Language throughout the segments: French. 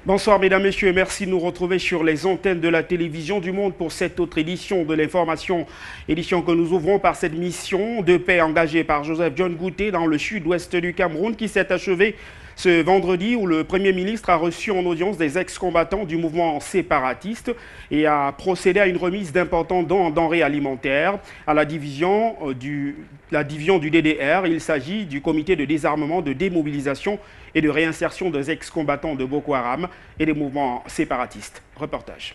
Bonsoir mesdames, messieurs, merci de nous retrouver sur les antennes de la télévision du Monde pour cette autre édition de l'information. Édition que nous ouvrons par cette mission de paix engagée par Joseph John Gouté dans le sud-ouest du Cameroun qui s'est achevée ce vendredi où le Premier ministre a reçu en audience des ex-combattants du mouvement séparatiste et a procédé à une remise d'importants dons en denrées alimentaires à la division du DDR. Il s'agit du comité de désarmement, de démobilisation et de réinsertion des ex-combattants de Boko Haram et des mouvements séparatistes. Reportage.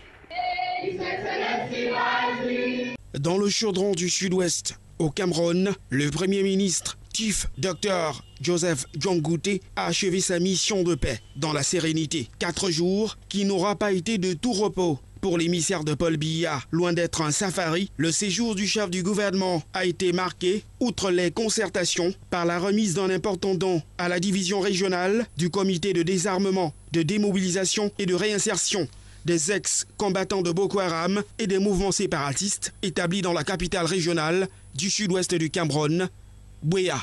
Dans le chaudron du sud-ouest, au Cameroun, le Premier ministre Chief Dr Joseph John Gouté a achevé sa mission de paix dans la sérénité. 4 jours qui n'aura pas été de tout repos. Pour l'émissaire de Paul Biya, loin d'être un safari, le séjour du chef du gouvernement a été marqué, outre les concertations, par la remise d'un important don à la division régionale du comité de désarmement, de démobilisation et de réinsertion des ex-combattants de Boko Haram et des mouvements séparatistes établis dans la capitale régionale du sud-ouest du Cameroun, Buea.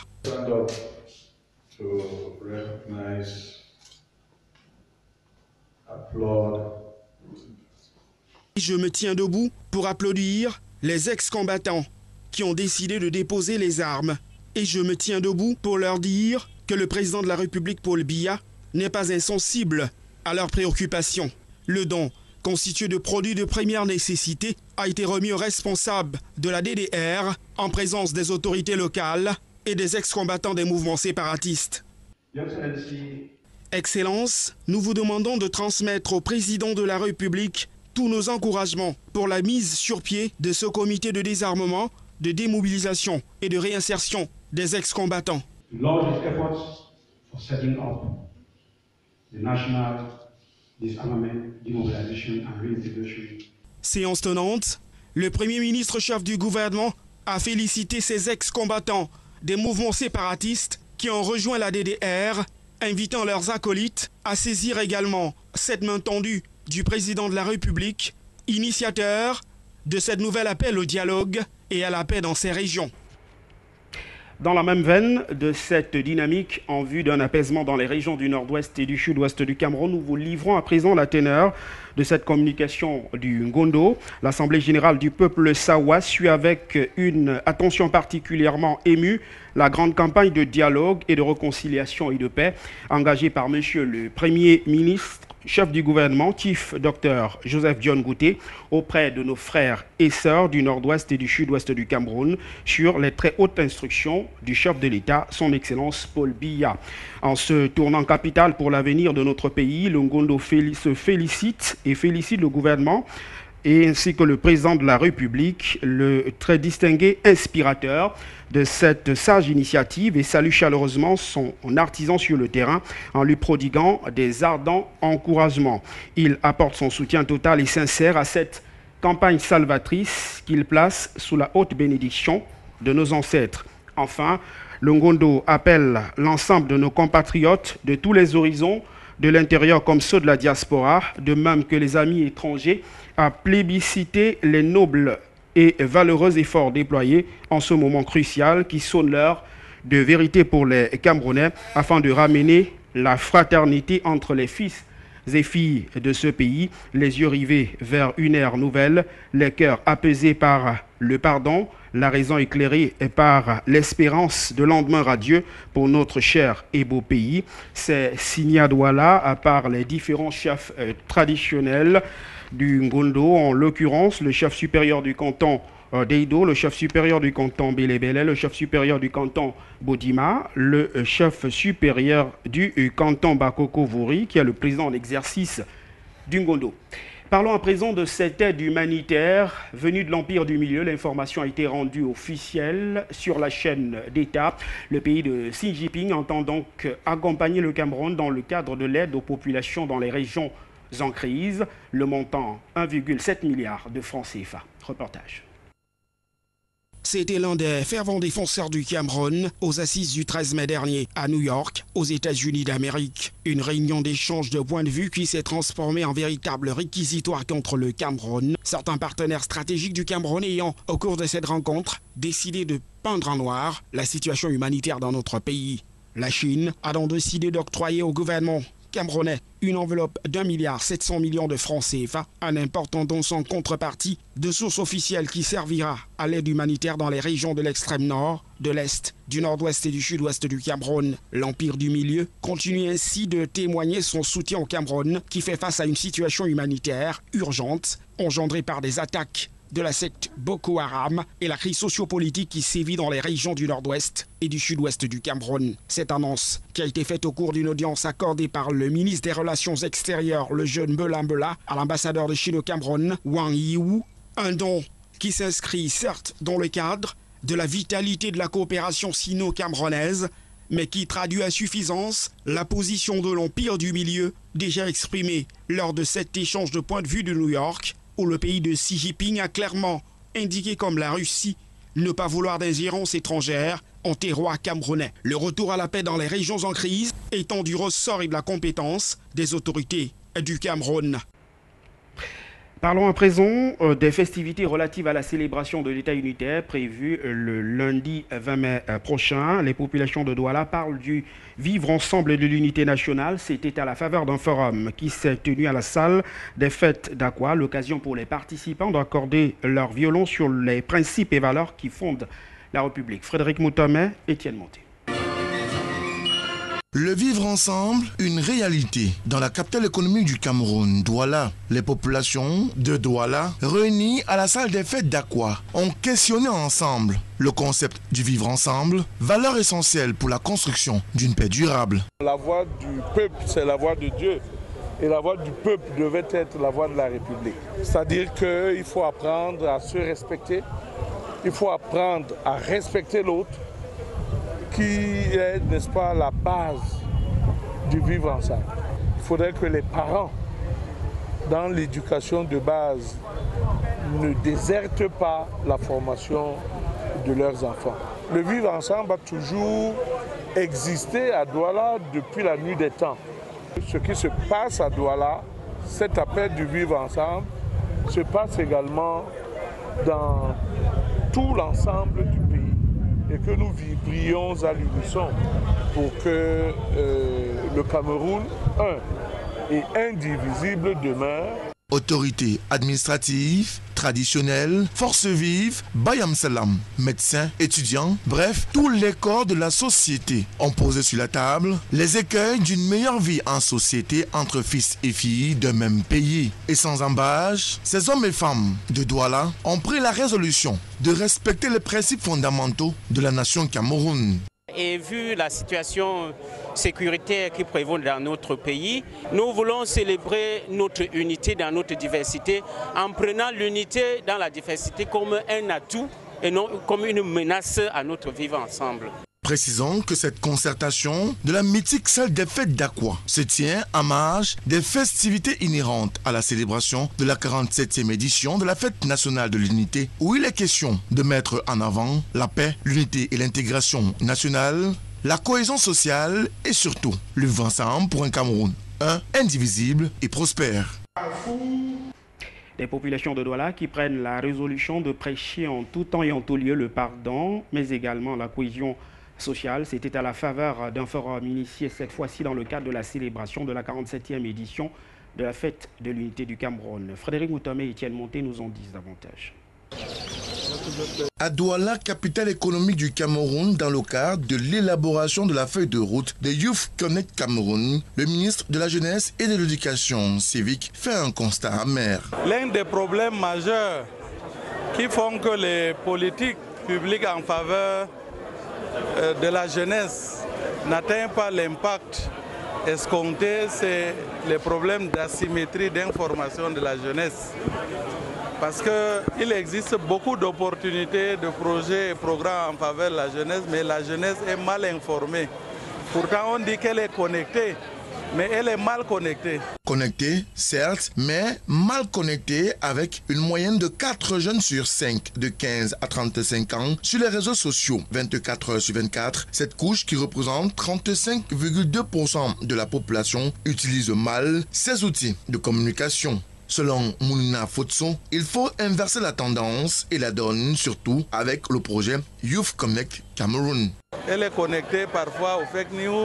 Je me tiens debout pour applaudir les ex-combattants qui ont décidé de déposer les armes. Et je me tiens debout pour leur dire que le président de la République, Paul Biya, n'est pas insensible à leurs préoccupations. Le don, constitué de produits de première nécessité, a été remis aux responsables de la DDR en présence des autorités locales et des ex-combattants des mouvements séparatistes. Excellence, nous vous demandons de transmettre au président de la République tous nos encouragements pour la mise sur pied de ce comité de désarmement, de démobilisation et de réinsertion des ex-combattants. Séance tenante, le Premier ministre chef du gouvernement a félicité ces ex-combattants des mouvements séparatistes qui ont rejoint la DDR, invitant leurs acolytes à saisir également cette main tendue du président de la République, initiateur de cette nouvelle appel au dialogue et à la paix dans ces régions. Dans la même veine de cette dynamique en vue d'un apaisement dans les régions du nord-ouest et du sud-ouest du Cameroun, nous vous livrons à présent la teneur de cette communication du Ngondo. L'Assemblée générale du peuple Sawa suit avec une attention particulièrement émue la grande campagne de dialogue et de réconciliation et de paix engagée par Monsieur le Premier ministre, chef du gouvernement, Chief Dr Joseph John Gouté, auprès de nos frères et sœurs du nord-ouest et du sud-ouest du Cameroun sur les très hautes instructions du chef de l'État, son Excellence Paul Biya. En se tournant capitale pour l'avenir de notre pays, le Ngondo se félicite et félicite le gouvernement et ainsi que le président de la République, le très distingué inspirateur de cette sage initiative et salue chaleureusement son artisan sur le terrain en lui prodiguant des ardents encouragements. Il apporte son soutien total et sincère à cette campagne salvatrice qu'il place sous la haute bénédiction de nos ancêtres. Enfin, le Ngondo appelle l'ensemble de nos compatriotes de tous les horizons, de l'intérieur comme ceux de la diaspora, de même que les amis étrangers, à plébisciter les nobles et valeureux efforts déployés en ce moment crucial qui sonne l'heure de vérité pour les Camerounais afin de ramener la fraternité entre les fils et filles de ce pays, les yeux rivés vers une ère nouvelle, les cœurs apaisés par le pardon, la raison éclairée par l'espérance de lendemain radieux pour notre cher et beau pays. C'est signé à Douala par les différents chefs traditionnels du Ngondo, en l'occurrence le chef supérieur du canton d'Eido, le chef supérieur du canton Bélébélé, le chef supérieur du canton Bodima, le chef supérieur du canton Bakoko-Vouri, qui est le président en exercice du Ngondo. Parlons à présent de cette aide humanitaire venue de l'Empire du Milieu. L'information a été rendue officielle sur la chaîne d'État. Le pays de Xi Jinping entend donc accompagner le Cameroun dans le cadre de l'aide aux populations dans les régions en crise. Le montant 1,7 milliard de francs CFA. Reportage. C'était l'un des fervents défenseurs du Cameroun aux assises du 13 mai dernier à New York, aux États-Unis d'Amérique. Une réunion d'échange de points de vue qui s'est transformée en véritable réquisitoire contre le Cameroun. Certains partenaires stratégiques du Cameroun ayant, au cours de cette rencontre, décidé de peindre en noir la situation humanitaire dans notre pays. La Chine a donc décidé d'octroyer au gouvernement camerounais une enveloppe d'1,7 milliard de francs CFA, un important don sans contrepartie de source officielle qui servira à l'aide humanitaire dans les régions de l'extrême nord, de l'est, du nord-ouest et du sud-ouest du Cameroun. L'Empire du Milieu continue ainsi de témoigner son soutien au Cameroun qui fait face à une situation humanitaire urgente engendrée par des attaques de la secte Boko Haram et la crise sociopolitique qui sévit dans les régions du nord-ouest et du sud-ouest du Cameroun. Cette annonce, qui a été faite au cours d'une audience accordée par le ministre des Relations extérieures, le jeune Mbela Mbela, à l'ambassadeur de Chine au Cameroun, Wang Yiwu, un don qui s'inscrit certes dans le cadre de la vitalité de la coopération sino-camerounaise, mais qui traduit à suffisance la position de l'Empire du Milieu déjà exprimée lors de cet échange de points de vue de New York, où le pays de Xi Jinping a clairement indiqué comme la Russie ne pas vouloir d'ingérence étrangère en terroir camerounais. Le retour à la paix dans les régions en crise étant du ressort et de la compétence des autorités du Cameroun. Parlons à présent des festivités relatives à la célébration de l'État unitaire prévues le lundi 20 mai prochain. Les populations de Douala parlent du vivre ensemble de l'unité nationale. C'était à la faveur d'un forum qui s'est tenu à la salle des fêtes d'Aqua, l'occasion pour les participants d'accorder leur violon sur les principes et valeurs qui fondent la République. Frédéric Moutomé, Étienne Monté. Le vivre ensemble, une réalité. Dans la capitale économique du Cameroun, Douala, les populations de Douala, réunies à la salle des fêtes d'Aqua, ont questionné ensemble le concept du vivre ensemble, valeur essentielle pour la construction d'une paix durable. La voix du peuple, c'est la voix de Dieu. Et la voix du peuple devait être la voix de la République. C'est-à-dire qu'il faut apprendre à se respecter, il faut apprendre à respecter l'autre, qui est, n'est-ce pas, la base du vivre ensemble. Il faudrait que les parents, dans l'éducation de base, ne désertent pas la formation de leurs enfants. Le vivre ensemble a toujours existé à Douala depuis la nuit des temps. Ce qui se passe à Douala, cet appel du vivre ensemble, se passe également dans tout l'ensemble du pays. Et que nous vibrions à l'unisson pour que le Cameroun, un et indivisible demeure. Autorités administratives, traditionnelles, forces vives, Bayam Salam, médecins, étudiants, bref, tous les corps de la société ont posé sur la table les écueils d'une meilleure vie en société entre fils et filles d'un même pays. Et sans embâche, ces hommes et femmes de Douala ont pris la résolution de respecter les principes fondamentaux de la nation Cameroun. Et vu la situation sécuritaire qui prévaut dans notre pays, nous voulons célébrer notre unité dans notre diversité en prenant l'unité dans la diversité comme un atout et non comme une menace à notre vivre ensemble. Précisons que cette concertation de la mythique salle des fêtes d'Aqua se tient en marge des festivités inhérentes à la célébration de la 47e édition de la Fête nationale de l'unité, où il est question de mettre en avant la paix, l'unité et l'intégration nationale, la cohésion sociale et surtout le vivre ensemble pour un Cameroun, indivisible et prospère. Des populations de Douala qui prennent la résolution de prêcher en tout temps et en tout lieu le pardon, mais également la cohésion sociale. C'était à la faveur d'un forum initié cette fois-ci dans le cadre de la célébration de la 47e édition de la Fête de l'Unité du Cameroun. Frédéric Moutomé et Étienne Monté nous en disent davantage. À Douala, capitale économique du Cameroun, dans le cadre de l'élaboration de la feuille de route des Youth Connect Cameroun, le ministre de la Jeunesse et de l'Éducation civique fait un constat amer. L'un des problèmes majeurs qui font que les politiques publiques en faveur de la jeunesse n'atteignent pas l'impact escompté, c'est les problèmes d'asymétrie d'information de la jeunesse. Parce qu'il existe beaucoup d'opportunités, de projets et programmes en faveur de la jeunesse, mais la jeunesse est mal informée. Pourtant, on dit qu'elle est connectée, mais elle est mal connectée. Connectée, certes, mais mal connectée avec une moyenne de 4 jeunes sur 5 de 15 à 35 ans sur les réseaux sociaux. 24 heures sur 24, cette couche qui représente 35,2% de la population utilise mal ces outils de communication. Selon Mounina Fotso, il faut inverser la tendance et la donne, surtout avec le projet Youth Connect Cameroun. Elle est connectée parfois aux fake news,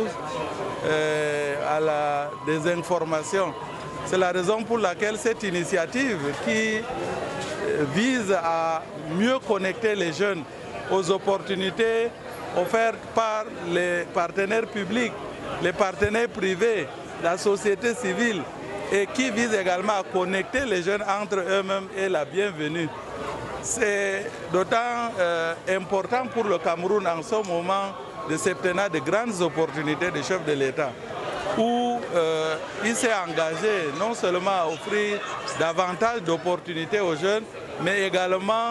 à la désinformation. C'est la raison pour laquelle cette initiative qui vise à mieux connecter les jeunes aux opportunités offertes par les partenaires publics, les partenaires privés, la société civile, et qui vise également à connecter les jeunes entre eux-mêmes est la bienvenue. C'est d'autant important pour le Cameroun en ce moment de septennat de grandes opportunités de chef de l'État, où il s'est engagé non seulement à offrir davantage d'opportunités aux jeunes, mais également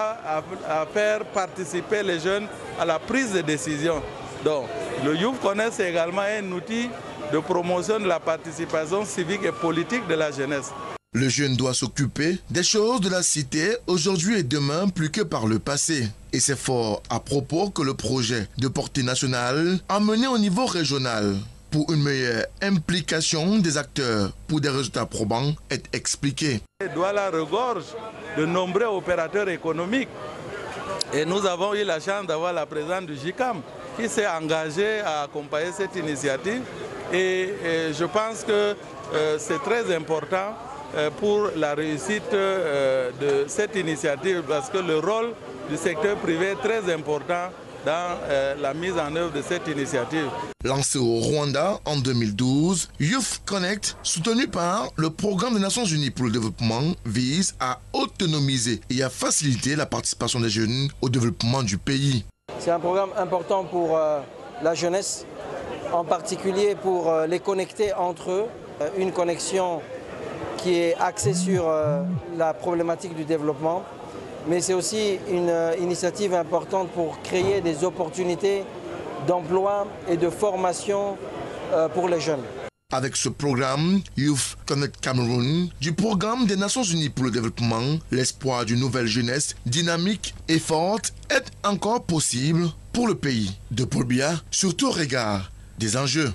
à faire participer les jeunes à la prise de décision. Donc, le Youth Connect, c'est également un outil de promotion de la participation civique et politique de la jeunesse. Le jeune doit s'occuper des choses de la cité aujourd'hui et demain plus que par le passé. Et c'est fort à propos que le projet de portée nationale amené au niveau régional pour une meilleure implication des acteurs pour des résultats probants est expliqué. Douala regorge de nombreux opérateurs économiques et nous avons eu la chance d'avoir la présence du JICAM qui s'est engagé à accompagner cette initiative et je pense que c'est très important pour la réussite de cette initiative parce que le rôle du secteur privé est très important dans la mise en œuvre de cette initiative. Lancé au Rwanda en 2012, Youth Connect, soutenu par le Programme des Nations Unies pour le développement, vise à autonomiser et à faciliter la participation des jeunes au développement du pays. C'est un programme important pour la jeunesse, en particulier pour les connecter entre eux, une connexion qui est axée sur la problématique du développement, mais c'est aussi une initiative importante pour créer des opportunités d'emploi et de formation pour les jeunes. Avec ce programme Youth Connect Cameroun du Programme des Nations Unies pour le développement, l'espoir d'une nouvelle jeunesse dynamique et forte est encore possible pour le pays. De Paul Biya, surtout au regard des enjeux.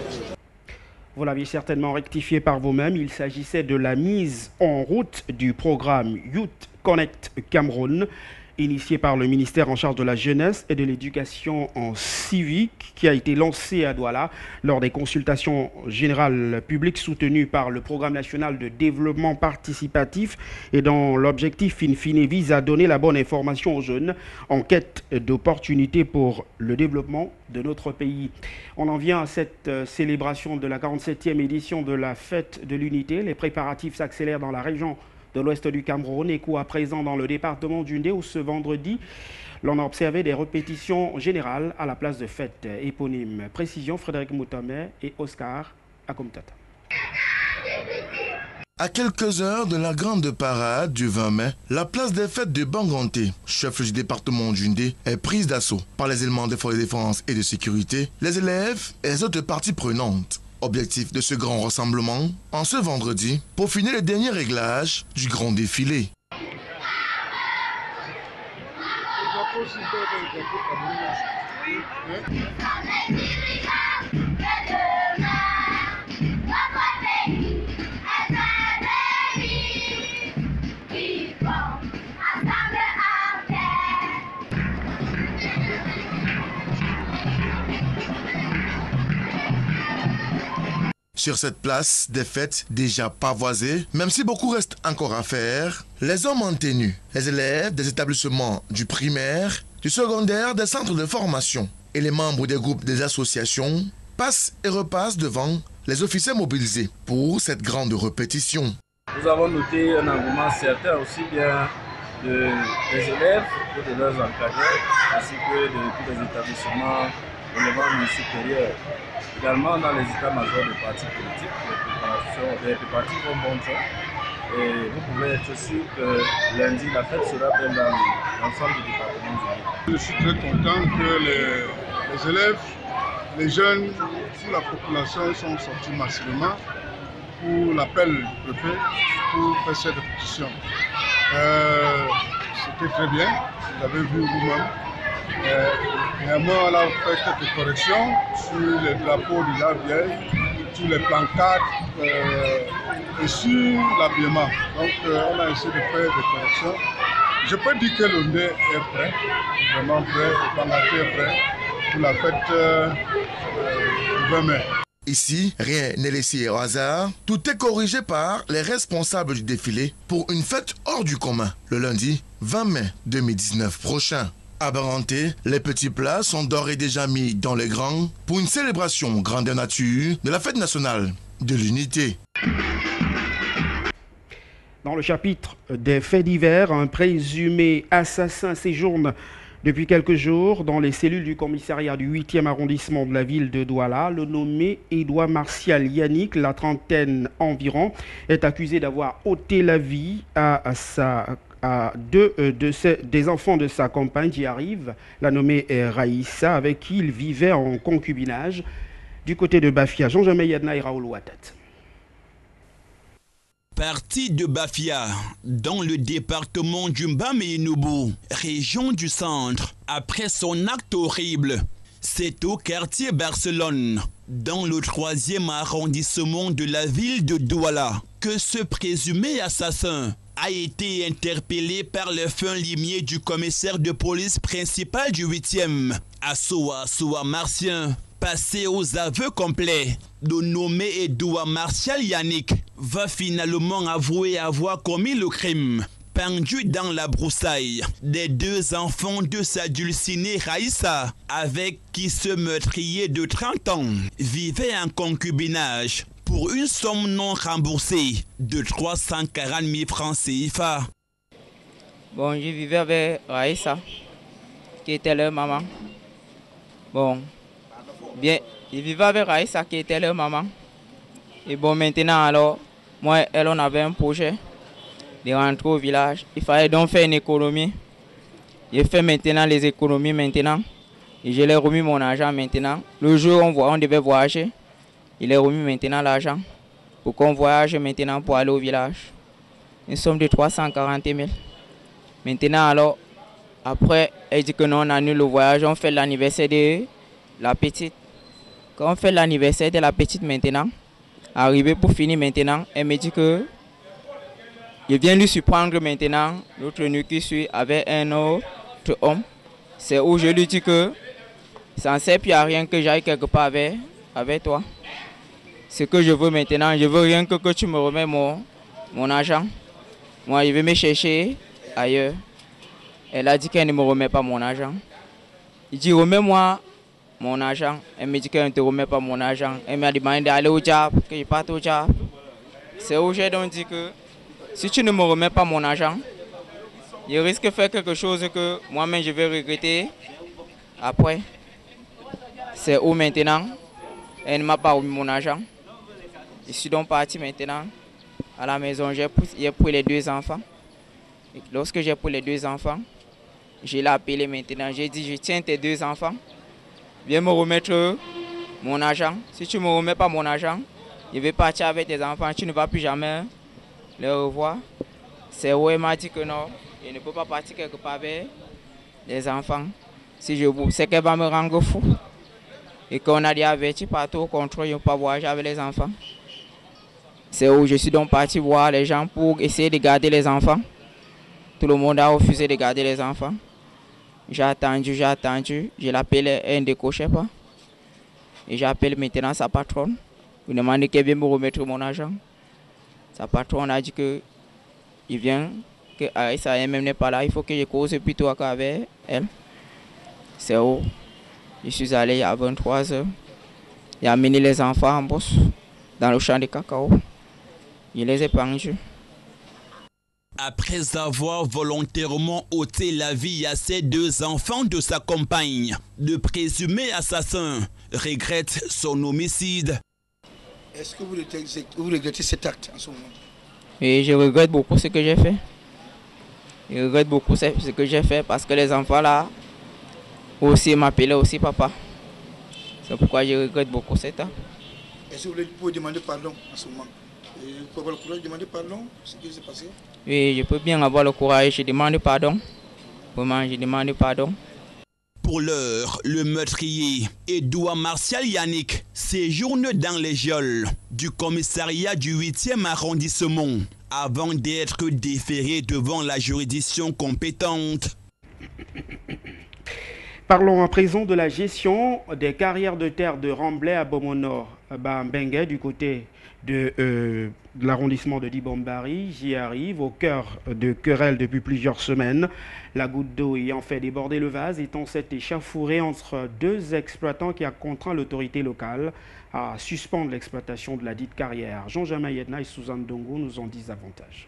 Vous l'aviez certainement rectifié par vous-même, il s'agissait de la mise en route du programme Youth Connect Cameroun, initié par le ministère en charge de la jeunesse et de l'éducation civique, qui a été lancé à Douala lors des consultations générales publiques soutenues par le Programme national de développement participatif et dont l'objectif in fine vise à donner la bonne information aux jeunes en quête d'opportunités pour le développement de notre pays. On en vient à cette célébration de la 47e édition de la Fête de l'Unité. Les préparatifs s'accélèrent dans la région de l'ouest du Cameroun, écho à présent dans le département du Ndé où ce vendredi, l'on a observé des répétitions générales à la place de fête éponyme. Précision, Frédéric Moutamé et Oscar Akomtata. À quelques heures de la grande parade du 20 mai, la place des fêtes de Banganté, chef du département du Ndé, est prise d'assaut par les éléments des forces de défense et de sécurité, les élèves et les autres parties prenantes. Objectif de ce grand rassemblement, en ce vendredi, pour finir les derniers réglages du grand défilé. Sur cette place des fêtes déjà pavoisée, même si beaucoup reste encore à faire, les hommes en tenue, les élèves des établissements du primaire, du secondaire, des centres de formation et les membres des groupes des associations passent et repassent devant les officiers mobilisés pour cette grande répétition. Nous avons noté un engouement certain aussi bien des élèves que de leurs encadreurs, ainsi que de tous les établissements au niveau supérieur. Également dans les états-majors des partis politiques, les préparatifs vont bon train. Et vous pouvez être sûr que lundi, la fête sera belle dans l'ensemble du département du Ndé. Je suis très content que les élèves, les jeunes, toute la population sont sortis massivement pour l'appel du préfet pour faire cette répétition. C'était très bien, vous avez vu vous-même. Néanmoins, on a fait quelques corrections sur les drapeaux de la vieille sur les pancartes et sur l'habillement. Donc on a essayé de faire des corrections. Je peux dire que le nez est prêt, vraiment prêt, le pancartier est prêt pour la fête du 20 mai. Ici, rien n'est laissé au hasard. Tout est corrigé par les responsables du défilé pour une fête hors du commun, le lundi 20 mai 2019 prochain. À Baranté, les petits plats sont d'ores et déjà mis dans les grands pour une célébration grandeur nature de la fête nationale de l'unité. Dans le chapitre des faits divers, un présumé assassin séjourne depuis quelques jours dans les cellules du commissariat du 8e arrondissement de la ville de Douala. Le nommé Édouard Martial Yannick, la trentaine environ, est accusé d'avoir ôté la vie à deux des enfants de sa compagne qui arrive, la nommée Raïssa, avec qui il vivait en concubinage. Du côté de Bafia, Jean-Jamais Yadna et Raoul Ouattat. Parti de Bafia, dans le département du Mbamé-Noubou, région du centre, après son acte horrible, c'est au quartier Barcelone, dans le 3e arrondissement de la ville de Douala, que ce présumé assassin a été interpellé par le fin limier du commissaire de police principal du 8e, Assoa Martien. Passé aux aveux complets, le nommé Édouard Martial Yannick va finalement avouer avoir commis le crime. Pendu dans la broussaille des deux enfants de sa dulcinée Raïssa, avec qui ce meurtrier de 30 ans vivait en concubinage pour une somme non remboursée de 340 000 francs CFA. Bon, je vivais avec Raïssa, qui était leur maman. Bon. Bien, ils vivaient avec Raïssa qui était leur maman. Et bon, maintenant, alors, moi et elle, on avait un projet de rentrer au village. Il fallait donc faire une économie. J'ai fait maintenant les économies maintenant. Et je l'ai remis mon argent maintenant. Le jour où on devait voyager, il est remis maintenant l'argent pour qu'on voyage maintenant pour aller au village. Une somme de 340 000. Maintenant, alors, après, elle dit que non, on annule le voyage, on fait l'anniversaire de la petite. Quand on fait l'anniversaire de la petite maintenant, arrivé pour finir maintenant, elle me dit que je viens lui surprendre maintenant, l'autre nuit qui suit avec un autre homme. C'est où je lui dis que ça ne sert plus à rien que j'aille quelque part avec toi. Ce que je veux maintenant, je veux rien que tu me remets mon argent. Moi, je vais me chercher ailleurs. Elle a dit qu'elle ne me remet pas mon argent. Il dit remets-moi mon argent. Elle me dit qu'elle ne te remet pas mon argent. Elle m'a demandé d'aller au job, que je parte au job. C'est où j'ai donc dit que si tu ne me remets pas mon argent, je risque de faire quelque chose que moi-même je vais regretter après. C'est où maintenant, elle ne m'a pas remis mon argent. Je suis donc parti maintenant à la maison. J'ai pris les deux enfants. Et lorsque j'ai pris les deux enfants, je l'ai appelé maintenant. J'ai dit, je tiens tes deux enfants. Viens me remettre mon argent. Si tu ne me remets pas mon argent, je vais partir avec tes enfants. Tu ne vas plus jamais les revoir. C'est où elle m'a dit que non, je ne peux pas partir quelque part avec les enfants. Si je bouge, c'est qu'elle va me rendre fou. Et qu'on a dit averti partout au contrôle, je ne peux pas voyager avec les enfants. C'est où je suis donc parti voir les gens pour essayer de garder les enfants. Tout le monde a refusé de garder les enfants. J'ai attendu, je l'appelais, elle ne décochait pas. Et j'appelle maintenant sa patronne. Je lui demande qu'elle vienne me remettre mon argent. Sa patronne a dit que il vient, que Aïssa elle-même n'est pas là, il faut que je cause plutôt qu'avec elle. C'est où je suis allé à 23 h. J'ai amené les enfants en bosse dans le champ de cacao. Je les ai pendus. Après avoir volontairement ôté la vie à ses deux enfants de sa compagne, le présumé assassin regrette son homicide. Est-ce que vous regrettez cet acte en ce moment? Et je regrette beaucoup ce que j'ai fait. Je regrette beaucoup ce que j'ai fait parce que les enfants là aussi m'appelaient aussi papa. C'est pourquoi je regrette beaucoup cet acte. Est-ce que vous pouvez demander pardon en ce moment? Vous pouvez avoir le courage de demander pardon pour ce qui s'est passé? Oui, je peux bien avoir le courage, je demande pardon. Vraiment, je demande pardon. Pour l'heure, le meurtrier, Edouard Martial Yannick, séjourne dans les geôles du commissariat du 8e arrondissement avant d'être déféré devant la juridiction compétente. Parlons à présent de la gestion des carrières de terre de Ramblay à Bomonor, Bambengue, du côté de l'arrondissement de Dibombari. J'y arrive au cœur de querelles depuis plusieurs semaines. La goutte d'eau ayant fait déborder le vase étant cette échauffourée entre deux exploitants qui a contraint l'autorité locale à suspendre l'exploitation de la dite carrière. Jean-Jamin Yedna et Suzanne Dongo nous en disent davantage.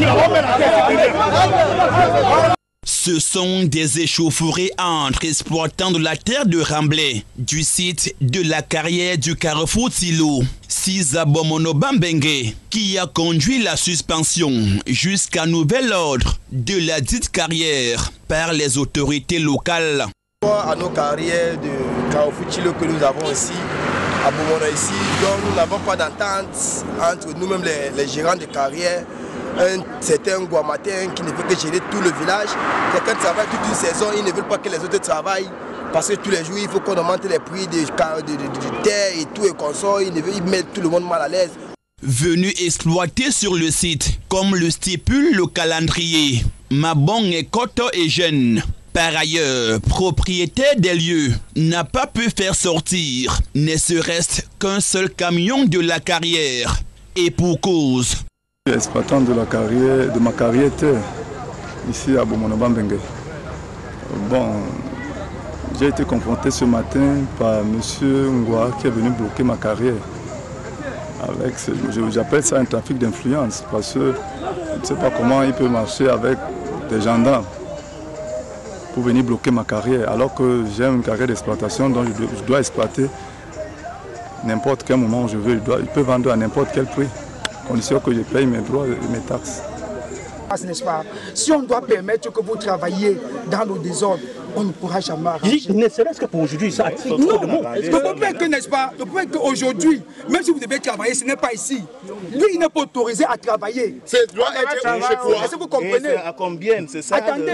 Ce sont des échauffourées entre exploitants de la terre de Ramblay, du site de la carrière du carrefour Tilo, Siza Bomono Bambengue, qui a conduit la suspension jusqu'à nouvel ordre de la dite carrière par les autorités locales. À nos carrières de carrefour Tilo que nous avons ici, à Bomono ici, donc nous n'avons pas d'entente entre nous-mêmes les gérants de carrière. C'est un Guamatin qui ne veut que gérer tout le village. Quelqu'un travaille toute une saison, il ne veut pas que les autres travaillent. Parce que tous les jours, il faut qu'on augmente les prix de terre et tout et consort. Il met tout le monde mal à l'aise. Venu exploiter sur le site, comme le stipule le calendrier, Mabong et Koto est jeune. Par ailleurs, propriétaire des lieux, n'a pas pu faire sortir, ne serait-ce qu'un seul camion de la carrière. Et pour cause. Exploitant de ma carrière terre, ici à Bomono Bambengue. Bon, j'ai été confronté ce matin par M. Ngwa qui est venu bloquer ma carrière. J'appelle ça un trafic d'influence parce que je ne sais pas comment il peut marcher avec des gendarmes pour venir bloquer ma carrière alors que j'ai une carrière d'exploitation dont je dois exploiter n'importe quel moment où je veux. Il peut vendre à n'importe quel prix. Condition que je paye mes droits et mes taxes. N'est-ce pas? Si on doit permettre que vous travaillez dans le désordre, on ne pourra jamais arranger. Ne serait-ce que pour aujourd'hui, ça attire non, trop de monde. Le problème que, n'est-ce pas, le problème qu'aujourd'hui, même si vous devez travailler, ce n'est pas ici. Lui, il n'est pas autorisé à travailler. C'est doit être chez quoi? Est-ce que vous comprenez? À combien? C'est ça? Attendez.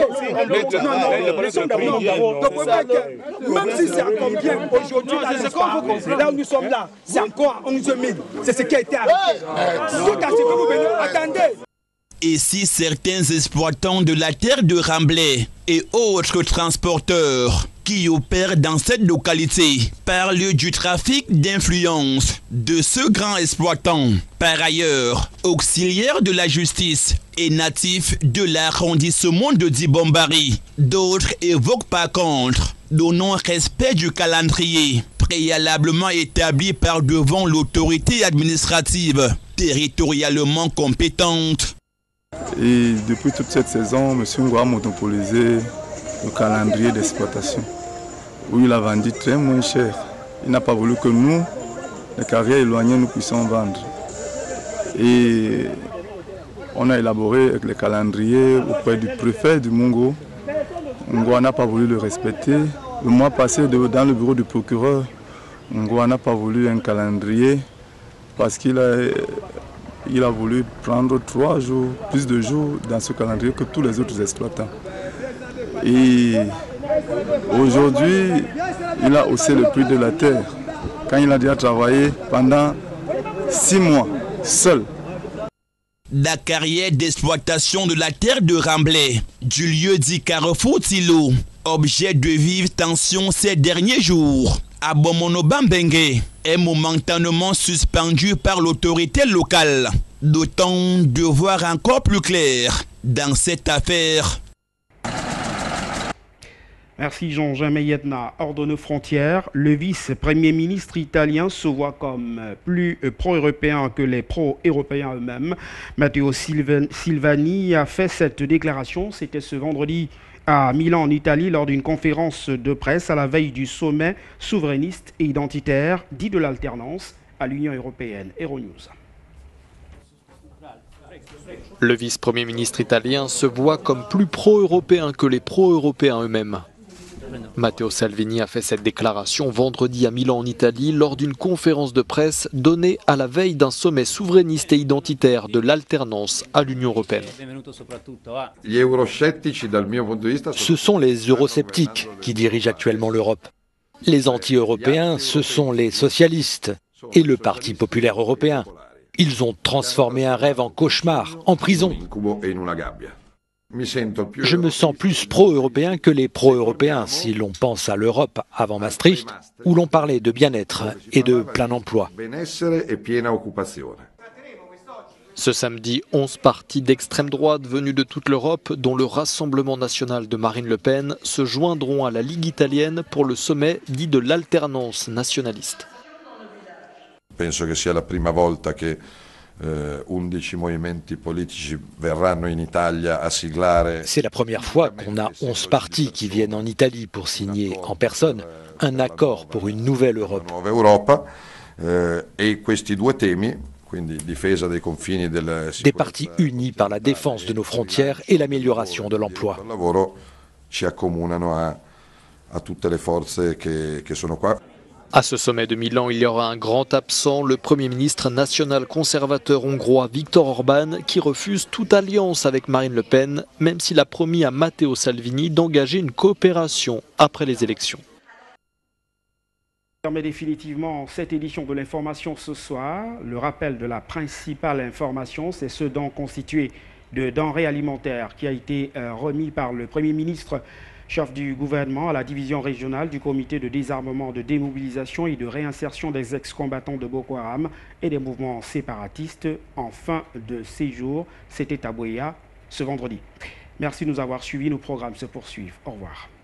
Le problème est que, même si c'est à combien, aujourd'hui, là où nous sommes là, c'est encore 11 000. C'est ce qui a été arrêté. Tout à ce que vous venez, attendez. Et si certains exploitants de la terre de Ramblay et autres transporteurs qui opèrent dans cette localité parlent du trafic d'influence de ce grand exploitant, par ailleurs auxiliaire de la justice et natif de l'arrondissement de Dibombari, d'autres évoquent par contre le non-respect du calendrier préalablement établi par devant l'autorité administrative territorialement compétente. Et depuis toute cette saison, M. Ngwa a monopolisé le calendrier d'exploitation, où il a vendu très moins cher. Il n'a pas voulu que nous, les carrières éloignées, nous puissions vendre. Et on a élaboré avec le calendrier auprès du préfet du Mungo. Ngwa n'a pas voulu le respecter. Le mois passé, dans le bureau du procureur, Ngwa n'a pas voulu un calendrier parce qu'il a voulu prendre 3 jours, plus de jours dans ce calendrier que tous les autres exploitants. Et aujourd'hui, il a haussé le prix de la terre. Quand il a déjà travaillé pendant 6 mois, seul. La carrière d'exploitation de la terre de Ramblay, du lieu dit Carrefour Tilo, objet de vive tension ces derniers jours. À Bomono Bambengue est momentanément suspendu par l'autorité locale. D'autant de voir encore plus clair dans cette affaire. Merci Jean-Jamin Yedna. Hors de nos frontières, le vice-premier ministre italien se voit comme plus pro-européen que les pro-européens eux-mêmes. Matteo Salvini a fait cette déclaration, c'était ce vendredi à Milan en Italie lors d'une conférence de presse à la veille du sommet souverainiste et identitaire dit de l'alternance à l'Union européenne. Euronews. Le vice-premier ministre italien se voit comme plus pro-européen que les pro-européens eux-mêmes. Matteo Salvini a fait cette déclaration vendredi à Milan en Italie lors d'une conférence de presse donnée à la veille d'un sommet souverainiste et identitaire de l'alternance à l'Union européenne. Ce sont les eurosceptiques qui dirigent actuellement l'Europe. Les anti-européens, ce sont les socialistes et le Parti populaire européen. Ils ont transformé un rêve en cauchemar, en prison. Je me sens plus pro-européen que les pro-européens si l'on pense à l'Europe avant Maastricht, où l'on parlait de bien-être et de plein emploi. Ce samedi, 11 partis d'extrême droite venus de toute l'Europe, dont le Rassemblement national de Marine Le Pen, se joindront à la Ligue italienne pour le sommet dit de l'alternance nationaliste. Penso che sia la prima volta che 11 movimenti politici verranno in Italia a siglare. C'est la première fois qu'on a 11 partis qui viennent en Italie pour signer en personne un accord pour une nouvelle Europe. E questi due temi, quindi difesa dei confini della des partis unis par la défense de nos frontières et l'amélioration de l'emploi. Il lavoro ci accomunano a tutte le forze che sono qua. À ce sommet de Milan, il y aura un grand absent, le Premier ministre national-conservateur hongrois Viktor Orban, qui refuse toute alliance avec Marine Le Pen, même s'il a promis à Matteo Salvini d'engager une coopération après les élections. On termine définitivement cette édition de l'information ce soir. Le rappel de la principale information, c'est ce don constitué de denrées alimentaires qui a été remis par le Premier ministre, chef du gouvernement, à la division régionale du comité de désarmement, de démobilisation et de réinsertion des ex-combattants de Boko Haram et des mouvements séparatistes en fin de séjour. C'était à Boya ce vendredi. Merci de nous avoir suivis. Nos programmes se poursuivent. Au revoir.